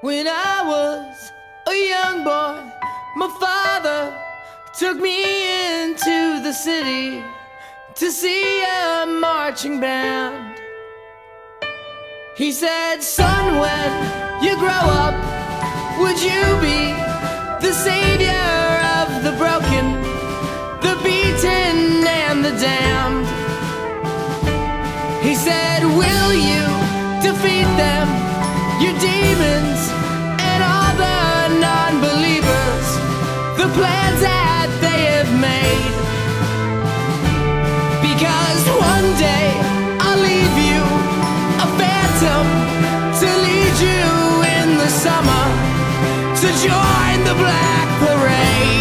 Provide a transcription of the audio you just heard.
When I was a young boy, my father took me into the city to see a marching band. He said, "Son, when you grow up, would you be the savior of the broken, the beaten and the damned?" He said, "Will you defeat them, your demons and all the non-believers, the plans that they have made? Because one day I'll leave you a phantom to lead you in the summer to join the Black Parade."